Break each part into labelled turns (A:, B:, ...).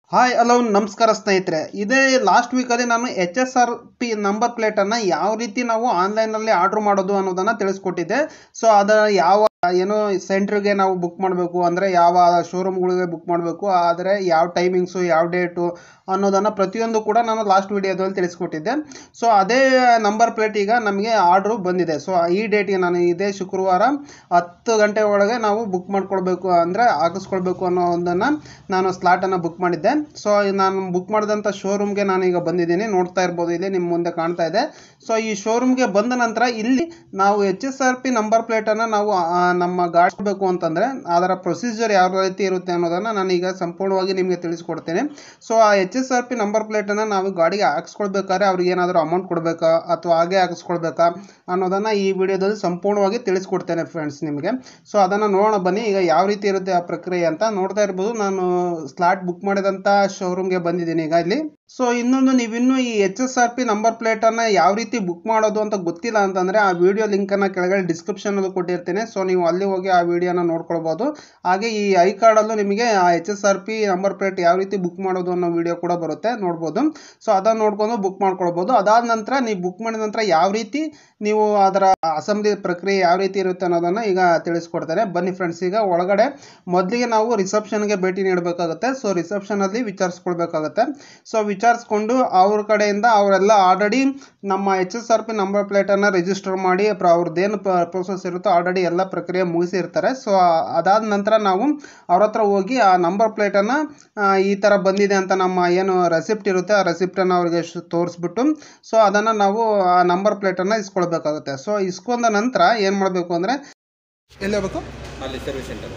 A: Hi hello ನಮಸ್ಕಾರ ಸ್ನೇಹಿತರೆ. ಇದೇ ಲಾಸ್ಟ್ ವೀಕಲ್ಲಿ ನಾನು HSRP ನಂಬರ್ ಪ್ಲೇಟನ್ನು ಯಾವ ರೀತಿ ನಾವು ಆನ್ಲೈನಲ್ಲಿ ಆರ್ಡ್ರ್ ಮಾಡೋದು ಅನ್ನೋದನ್ನು ತಿಳಿಸ್ಕೊಟ್ಟಿದ್ದೆ. ಸೊ ಅದರ ಯಾವ ಏನು ಸೆಂಟ್ರಿಗೆ ನಾವು ಬುಕ್ ಮಾಡಬೇಕು ಅಂದರೆ ಯಾವ ಶೋರೂಮ್ಗಳಿಗೆ ಬುಕ್ ಮಾಡಬೇಕು, ಆದರೆ ಯಾವ ಟೈಮಿಂಗ್ಸು ಯಾವ ಡೇಟು ಅನ್ನೋದನ್ನು ಪ್ರತಿಯೊಂದು ಕೂಡ ನಾನು ಲಾಸ್ಟ್ ವೀಡಿಯೋದಲ್ಲಿ ತಿಳಿಸ್ಕೊಟ್ಟಿದ್ದೆ. ಸೊ ಅದೇ ನಂಬರ್ ಪ್ಲೇಟ್ ಈಗ ನಮಗೆ ಆರ್ಡ್ರು ಬಂದಿದೆ. ಸೊ ಈ ಡೇಟಿಗೆ ನಾನು ಇದೇ ಶುಕ್ರವಾರ 10 ಗಂಟೆ ಒಳಗೆ ನಾವು ಬುಕ್ ಮಾಡ್ಕೊಳ್ಬೇಕು ಅಂದರೆ ಹಾಕಿಸ್ಕೊಳ್ಬೇಕು ಅನ್ನೋದನ್ನು ನಾನು ಸ್ಲಾಟನ್ನು ಬುಕ್ ಮಾಡಿದ್ದೆ. ಸೊ ನಾನು ಬುಕ್ ಮಾಡಿದಂಥ ಶೋರೂಮ್ಗೆ ನಾನೀಗ ಬಂದಿದ್ದೀನಿ. ನೋಡ್ತಾ ಇರ್ಬೋದು, ಇಲ್ಲಿ ನಿಮ್ಮ ಮುಂದೆ ಕಾಣ್ತಾ ಇದೆ. ಸೊ ಈ ಶೋರೂಮ್ಗೆ ಬಂದ ನಂತರ ಇಲ್ಲಿ ನಾವು HSRP ನಂಬರ್ ಪ್ಲೇಟನ್ನು ನಾವು ನಮ್ಮ ಗಾಡಿ ಬೇಕು ಅಂತಂದರೆ ಅದರ ಪ್ರೊಸೀಜರ್ ಯಾವ ರೀತಿ ಇರುತ್ತೆ ಅನ್ನೋದನ್ನು ನಾನೀಗ ಸಂಪೂರ್ಣವಾಗಿ ನಿಮಗೆ ತಿಳಿಸ್ಕೊಡ್ತೇನೆ. ಸೊ ಆ HSRP ನಂಬರ್ ಪ್ಲೇಟನ್ನು ನಾವು ಗಾಡಿಗೆ ಹಾಕಿಸ್ಕೊಳ್ಬೇಕಾದ್ರೆ ಅವ್ರಿಗೆ ಏನಾದರೂ ಅಮೌಂಟ್ ಕೊಡಬೇಕಾ ಅಥವಾ ಹಾಗೆ ಹಾಕಿಸ್ಕೊಳ್ಬೇಕಾ ಅನ್ನೋದನ್ನು ಈ ವಿಡಿಯೋದಲ್ಲಿ ಸಂಪೂರ್ಣವಾಗಿ ತಿಳಿಸ್ಕೊಡ್ತೇನೆ ಫ್ರೆಂಡ್ಸ್ ನಿಮಗೆ. ಸೊ ಅದನ್ನು ನೋಡೋಣ ಬನ್ನಿ, ಈಗ ಯಾವ ರೀತಿ ಇರುತ್ತೆ ಆ ಪ್ರಕ್ರಿಯೆ ಅಂತ. ನೋಡ್ತಾ ಇರ್ಬೋದು, ನಾನು ಸ್ಲಾಟ್ ಬುಕ್ ಮಾಡಿದಂಥ ಶೋರೂಮ್ಗೆ ಬಂದಿದ್ದೀನಿ ಈಗ ಇಲ್ಲಿ. ಸೊ ಇನ್ನೊಂದು, ನೀವಿನ್ನೂ ಈ HSRP ನಂಬರ್ ಪ್ಲೇಟನ್ನು ಯಾವ ರೀತಿ ಬುಕ್ ಮಾಡೋದು ಅಂತ ಗೊತ್ತಿಲ್ಲ ಅಂತಂದರೆ ಆ ವಿಡಿಯೋ ಲಿಂಕನ್ನು ಕೆಳಗಡೆ ಡಿಸ್ಕ್ರಿಪ್ಷನಲ್ಲಿ ಕೊಟ್ಟಿರ್ತೀನಿ. ಸೊ ನೀವು ಅಲ್ಲಿ ಹೋಗಿ ಆ ವಿಡಿಯೋನ ನೋಡ್ಕೊಳ್ಬೋದು. ಹಾಗೆ ಈ ಐ ಕಾರ್ಡಲ್ಲೂ ನಿಮಗೆ ಆ HSRP ನಂಬರ್ ಪ್ಲೇಟ್ ಯಾವ ರೀತಿ ಬುಕ್ ಮಾಡೋದು ಅನ್ನೋ ವಿಡಿಯೋ ಕೂಡ ಬರುತ್ತೆ, ನೋಡ್ಬೋದು. ಸೊ ಅದನ್ನು ನೋಡ್ಕೊಂಡು ಬುಕ್ ಮಾಡ್ಕೊಳ್ಬೋದು. ಅದಾದ ನಂತರ ನೀವು ಬುಕ್ ಮಾಡಿದ ನಂತರ ಯಾವ ರೀತಿ ನೀವು ಅದರ ಅಸೆಂಬ್ಲಿ ಪ್ರಕ್ರಿಯೆ ಯಾವ ರೀತಿ ಇರುತ್ತೆ ಅನ್ನೋದನ್ನು ಈಗ ತಿಳಿಸ್ಕೊಡ್ತಾರೆ. ಬನ್ನಿ ಫ್ರೆಂಡ್ಸ್, ಈಗ ಒಳಗಡೆ ಮೊದಲಿಗೆ ನಾವು ರಿಸೆಪ್ಷನ್ಗೆ ಭೇಟಿ ನೀಡಬೇಕಾಗುತ್ತೆ. ಸೊ ರಿಸೆಪ್ಷನಲ್ಲಿ ವಿಚಾರಿಸ್ಕೊಳ್ಬೇಕಾಗುತ್ತೆ. ಸೊ ವಿಚಾರಿಸ್ಕೊಂಡು ಅವ್ರ ಕಡೆಯಿಂದ ಅವರೆಲ್ಲ ಆಲ್ರೆಡಿ ನಮ್ಮ HSRP ನಂಬರ್ ಪ್ಲೇಟನ್ನು ರಿಜಿಸ್ಟರ್ ಮಾಡಿ ಅವ್ರದ್ದೇನು ಪ್ರೋಸೆಸ್ ಇರುತ್ತೋ ಆಲ್ರೆಡಿ ಎಲ್ಲ ಪ್ರಕ್ರಿಯೆ ಮುಗಿಸಿರ್ತಾರೆ. ಸೊ ಅದಾದ ನಂತರ ನಾವು ಅವ್ರ ಹತ್ರ ಹೋಗಿ ಆ ನಂಬರ್ ಪ್ಲೇಟನ್ನು ಈ ಥರ ಬಂದಿದೆ ಅಂತ ನಮ್ಮ ಏನು ರೆಸಿಪ್ಟ್ ಇರುತ್ತೆ ಆ ರೆಸಿಪ್ಟನ್ನು ಅವ್ರಿಗೆ ತೋರಿಸ್ಬಿಟ್ಟು ಸೊ ಅದನ್ನು ನಾವು ಆ ನಂಬರ್ ಪ್ಲೇಟನ್ನು ಇಸ್ಕೊಳ್ಬೇಕಾಗುತ್ತೆ. ಸೊ ಇಸ್ಕೊಂಡ ನಂತರ ಏನು ಮಾಡಬೇಕು ಅಂದರೆ ಎಲ್ಲಿ ಹೋಗಬೇಕು,
B: ಅಲ್ಲಿ ಸರ್ವಿಸ್ ಸೆಂಟರ್.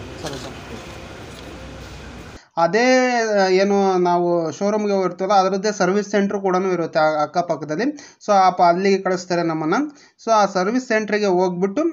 A: ಅದೇ ಏನು ನಾವು ಶೋರೂಮ್ಗೆ ಹೋಗಿರ್ತೀವಲ್ಲ ಅದರದ್ದೇ ಸರ್ವಿಸ್ ಸೆಂಟ್ರ್ ಕೂಡ ಇರುತ್ತೆ ಅಕ್ಕಪಕ್ಕದಲ್ಲಿ. ಸೊ ಅಲ್ಲಿಗೆ ಕಳಿಸ್ತಾರೆ ನಮ್ಮನ್ನು. ಸೊ ಆ ಸರ್ವಿಸ್ ಸೆಂಟ್ರಿಗೆ ಹೋಗ್ಬಿಟ್ಟು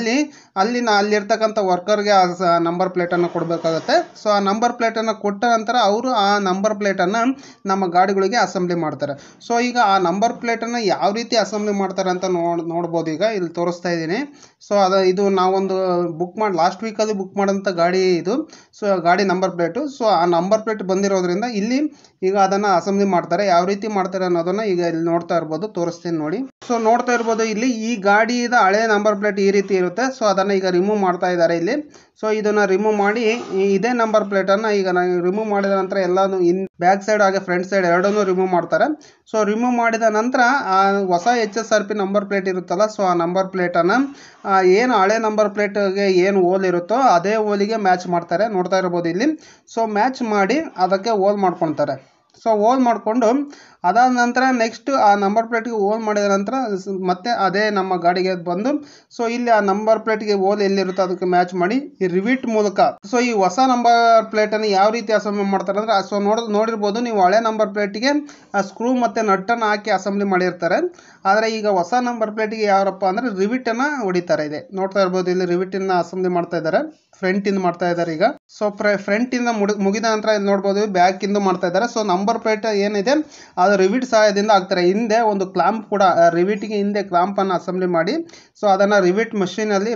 A: ಅಲ್ಲಿರ್ತಕ್ಕಂಥ ವರ್ಕರ್ಗೆ ಆ ನಂಬರ್ ಪ್ಲೇಟನ್ನು ಕೊಡಬೇಕಾಗುತ್ತೆ. ಸೊ ಆ ನಂಬರ್ ಪ್ಲೇಟನ್ನು ಕೊಟ್ಟ ನಂತರ ಅವರು ಆ ನಂಬರ್ ಪ್ಲೇಟನ್ನು ನಮ್ಮ ಗಾಡಿಗಳಿಗೆ ಅಸೆಂಬ್ಲಿ ಮಾಡ್ತಾರೆ. ಸೊ ಈಗ ಆ ನಂಬರ್ ಪ್ಲೇಟನ್ನು ಯಾವ ರೀತಿ ಅಸೆಂಬ್ಲಿ ಮಾಡ್ತಾರೆ ಅಂತ ನೋಡ್ಬೋದು. ಈಗ ಇಲ್ಲಿ ತೋರಿಸ್ತಾ ಇದ್ದೀನಿ. ಸೊ ಇದು ನಾವೊಂದು ಲಾಸ್ಟ್ ವೀಕಲ್ಲಿ ಬುಕ್ ಮಾಡೋಂಥ ಗಾಡಿ ಇದು. ಸೊ ಗಾಡಿ ನಂಬರ್ ಪ್ಲೇಟು. ಸೊ ಆ ನಂಬರ್ ಪ್ಲೇಟ್ ಬಂದಿರೋದ್ರಿಂದ ಇಲ್ಲಿ ಈಗ ಅದನ್ನು ಅಸೆಂಬ್ಲಿ ಮಾಡ್ತಾರೆ. ಯಾವ ರೀತಿ ಮಾಡ್ತಾರೆ ಅನ್ನೋದನ್ನು ಈಗ ಇಲ್ಲಿ ನೋಡ್ತಾ ಇರ್ಬೋದು, ತೋರಿಸ್ತೀನಿ ನೋಡಿ. ಸೊ ನೋಡ್ತಾ ಇರ್ಬೋದು, ಇಲ್ಲಿ ಈ ಗಾಡಿದ ಹಳೆ ನಂಬರ್ ಪ್ಲೇಟ್ ಈ ರೀತಿ ಇರುತ್ತೆ. ಸೊ ಅದನ್ನು ಈಗ ರಿಮೂವ್ ಮಾಡ್ತಾ ಇದ್ದಾರೆ ಇಲ್ಲಿ. ಸೊ ಇದನ್ನು ರಿಮೂವ್ ಮಾಡಿ ಇದೇ ನಂಬರ್ ಪ್ಲೇಟನ್ನು ಈಗ ರಿಮೂವ್ ಮಾಡಿದ ನಂತರ ಎಲ್ಲನೂ ಬ್ಯಾಕ್ ಸೈಡ್ ಹಾಗೆ ಫ್ರಂಟ್ ಸೈಡ್ ಎರಡನ್ನೂ ರಿಮೂವ್ ಮಾಡ್ತಾರೆ. ಸೊ ರಿಮೂವ್ ಮಾಡಿದ ನಂತರ ಆ ಹೊಸ HSRP ನಂಬರ್ ಪ್ಲೇಟ್ ಇರುತ್ತಲ್ಲ, ಸೊ ಆ ನಂಬರ್ ಪ್ಲೇಟನ್ನು ಏನು ಹಳೆ ನಂಬರ್ ಪ್ಲೇಟ್ಗೆ ಏನು ಹೋಲ್ ಇರುತ್ತೋ ಅದೇ ಹೋಲಿಗೆ ಮ್ಯಾಚ್ ಮಾಡ್ತಾರೆ. ನೋಡ್ತಾ ಇರ್ಬೋದು ಇಲ್ಲಿ. ಸೊ ಮ್ಯಾಚ್ ಮಾಡಿ ಅದಕ್ಕೆ ಹೋಲ್ ಮಾಡ್ಕೊತಾರೆ. ಸೊ ಹೋಲ್ ಮಾಡಿಕೊಂಡು ಅದಾದ ನಂತರ ನೆಕ್ಸ್ಟ್ ಆ ನಂಬರ್ ಪ್ಲೇಟ್ಗೆ ಹೋಲ್ ಮಾಡಿದ ನಂತರ ಮತ್ತೆ ಅದೇ ನಮ್ಮ ಗಾಡಿಗೆ ಬಂದು ಸೊ ಇಲ್ಲಿ ಆ ನಂಬರ್ ಪ್ಲೇಟ್ಗೆ ಹೋಲ್ ಎಲ್ಲಿರುತ್ತೋ ಅದಕ್ಕೆ ಮ್ಯಾಚ್ ಮಾಡಿ ಈ ರಿವಿಟ್ ಮೂಲಕ ಸೊ ಈ ಹೊಸ ನಂಬರ್ ಪ್ಲೇಟನ್ನು ಯಾವ ರೀತಿ ಅಸೆಂಬ್ಲಿ ಮಾಡ್ತಾರೆ ಅಂದರೆ ಸೊ ನೋಡಿರ್ಬೋದು ನೀವು, ಹಳೆ ನಂಬರ್ ಪ್ಲೇಟಿಗೆ ಆ ಸ್ಕ್ರೂ ಮತ್ತು ನಟ್ಟನ್ನು ಹಾಕಿ ಅಸೆಂಬ್ಲಿ ಮಾಡಿರ್ತಾರೆ. ಆದರೆ ಈಗ ಹೊಸ ನಂಬರ್ ಪ್ಲೇಟಿಗೆ ಯಾರಪ್ಪ ಅಂದರೆ ರಿವಿಟನ್ನು ಹೊಡಿತಾರೆ. ಇದೆ ನೋಡ್ತಾ ಇರ್ಬೋದು, ಇಲ್ಲಿ ರಿವಿಟನ್ನು ಅಸೆಂಬ್ಲಿ ಮಾಡ್ತಾ ಇದ್ದಾರೆ. ಫ್ರಂಟಿಂದ ಮಾಡ್ತಾ ಇದ್ದಾರೆ ಈಗ. ಸೊ ಫ್ರಂಟಿಂದ ಮುಗಿದ ನಂತರ ಇಲ್ಲಿ ನೋಡ್ಬೋದು ಬ್ಯಾಕಿಂದ ಮಾಡ್ತಾ ಇದ್ದಾರೆ. ಸೊ ನಂಬರ್ ಪ್ಲೇಟ್ ಏನಿದೆ ಅದು ರಿವಿಟ್ ಸಹಾಯದಿಂದ ಆಗ್ತಾರೆ. ಹಿಂದೆ ಒಂದು ಕ್ಲಾಂಪ್ ಕೂಡ, ರಿವಿಟ್ಗೆ ಹಿಂದೆ ಕ್ಲಾಂಪನ್ನು ಅಸೆಂಬ್ಲಿ ಮಾಡಿ ಸೊ ಅದನ್ನು ರಿವಿಟ್ ಮಷೀನಲ್ಲಿ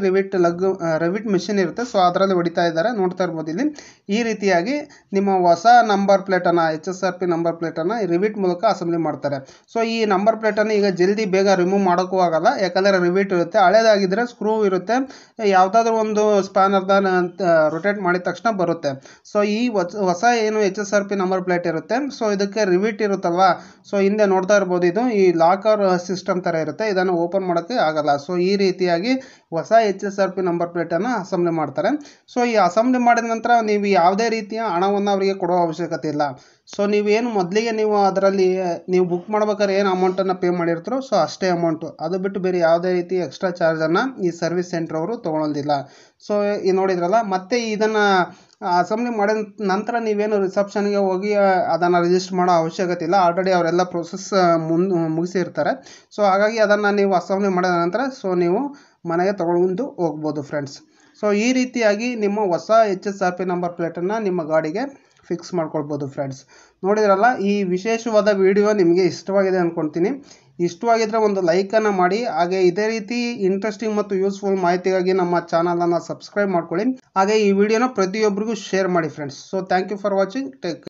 A: ರಿವಿಟ್ ಮಿಷಿನ್ ಇರುತ್ತೆ. ಸೊ ಅದರಲ್ಲಿ ಹೊಡಿತಾ ಇದ್ದಾರೆ. ನೋಡ್ತಾ ಇರ್ಬೋದು ಇಲ್ಲಿ. ಈ ರೀತಿಯಾಗಿ ನಿಮ್ಮ ಹೊಸ ನಂಬರ್ ಪ್ಲೇಟನ್ನು HSRP ನಂಬರ್ ಪ್ಲೇಟನ್ನು ರಿವಿಟ್ ಮೂಲಕ ಅಸೆಂಬ್ಲಿ ಮಾಡ್ತಾರೆ. ಸೊ ಈ ನಂಬರ್ ಪ್ಲೇಟನ್ನು ಈಗ ಜಲ್ದಿ ಬೇಗ ರಿಮೂವ್ ಮಾಡೋಕ್ಕೂ ಆಗಲ್ಲ, ಯಾಕಂದರೆ ರಿವಿಟ್ ಇರುತ್ತೆ. ಹಳೇದಾಗಿದ್ದರೆ ಸ್ಕ್ರೂ ಇರುತ್ತೆ, ಯಾವುದಾದ್ರೂ ಒಂದು ಸ್ಪ್ಯಾನರ್ದ ರೊಟೇಟ್ ಮಾಡಿದ ತಕ್ಷಣ ಬರುತ್ತೆ. ಸೊ ಈ ಹೊಸ ಏನು HSRP ನಂಬರ್ ಪ್ಲೇಟ್ ಇರುತ್ತೆ, ಸೊ ಇದಕ್ಕೆ ರಿವಿಟ್ ಇರುತ್ತಲ್ವಾ, ಸೊ ಹಿಂದೆ ನೋಡ್ತಾ ಇರ್ಬೋದು, ಇದು ಈ ಲಾಕರ್ ಸಿಸ್ಟಮ್ ಥರ ಇರುತ್ತೆ. ಇದನ್ನು ಓಪನ್ ಮಾಡೋಕ್ಕೆ ಆಗಲ್ಲ. ಸೊ ಈ ರೀತಿಯಾಗಿ ಹೊಸ HSRP ನಂಬರ್ ಪ್ಲೇಟನ್ನು ಅಸೆಂಬ್ಲಿ ಮಾಡ್ತಾರೆ. ಸೊ ಈ ಅಸೆಂಬ್ಲಿ ಮಾಡಿದ ನಂತರ ನೀವು ಯಾವುದೇ ರೀತಿಯ ಹಣವನ್ನು ಅವರಿಗೆ ಕೊಡೋ ಅವಶ್ಯಕತೆ ಇಲ್ಲ. ಸೊ ನೀವೇನು ಮೊದಲಿಗೆ ಅದರಲ್ಲಿ ನೀವು ಬುಕ್ ಮಾಡ್ಬೇಕಾದ್ರೆ ಏನು ಅಮೌಂಟನ್ನು ಪೇ ಮಾಡಿರ್ತೀರೋ ಸೊ ಅಷ್ಟೇ ಅಮೌಂಟು, ಅದು ಬಿಟ್ಟು ಬೇರೆ ಯಾವುದೇ ರೀತಿ ಎಕ್ಸ್ಟ್ರಾ ಚಾರ್ಜನ್ನು ಈ ಸರ್ವಿಸ್ ಸೆಂಟ್ರ್ ಅವರು ತೊಗೊಳೋದಿಲ್ಲ. ಸೊ ಈ ನೋಡಿದ್ರಲ್ಲ, ಮತ್ತೆ ಇದನ್ನು ಅಸೆಂಬ್ಲಿ ಮಾಡಿದ ನಂತರ ನೀವೇನು ರಿಸೆಪ್ಷನ್ಗೆ ಹೋಗಿ ಅದನ್ನು ರಿಜಿಸ್ಟರ್ ಮಾಡೋ ಅವಶ್ಯಕತೆ ಇಲ್ಲ. ಆಲ್ರೆಡಿ ಅವರೆಲ್ಲ ಪ್ರೊಸೆಸ್ ಮುಗಿಸಿರ್ತಾರೆ. ಸೊ ಹಾಗಾಗಿ ಅದನ್ನು ನೀವು ಅಸೆಂಬ್ಲಿ ಮಾಡಿದ ನಂತರ ಸೊ ನೀವು ಮನೆಗೆ ತೊಗೊಂಡು ಹೋಗ್ಬೋದು ಫ್ರೆಂಡ್ಸ್. ಸೊ ಈ ರೀತಿಯಾಗಿ ನಿಮ್ಮ ಹೊಸ HSRP ನಂಬರ್ ಪ್ಲೇಟನ್ನು ನಿಮ್ಮ ಗಾಡಿಗೆ ಫಿಕ್ಸ್ ಮಾಡ್ಕೊಳ್ಬೋದು ಫ್ರೆಂಡ್ಸ್. ನೋಡಿದ್ರಲ್ಲ, ಈ ವಿಶೇಷವಾದ ವಿಡಿಯೋ ನಿಮಗೆ ಇಷ್ಟವಾಗಿದೆ ಅಂದ್ಕೊಳ್ತೀನಿ. ಇಷ್ಟವಾಗಿದ್ದರೆ ಒಂದು ಲೈಕನ್ನು ಮಾಡಿ. ಹಾಗೆ ಇದೇ ರೀತಿ ಇಂಟ್ರೆಸ್ಟಿಂಗ್ ಮತ್ತು ಯೂಸ್ಫುಲ್ ಮಾಹಿತಿಗಾಗಿ ನಮ್ಮ ಚಾನಲನ್ನು ಸಬ್ಸ್ಕ್ರೈಬ್ ಮಾಡ್ಕೊಳ್ಳಿ. ಹಾಗೆ ಈ ವಿಡಿಯೋನ ಪ್ರತಿಯೊಬ್ಬರಿಗೂ ಶೇರ್ ಮಾಡಿ friends. So thank you for watching. Take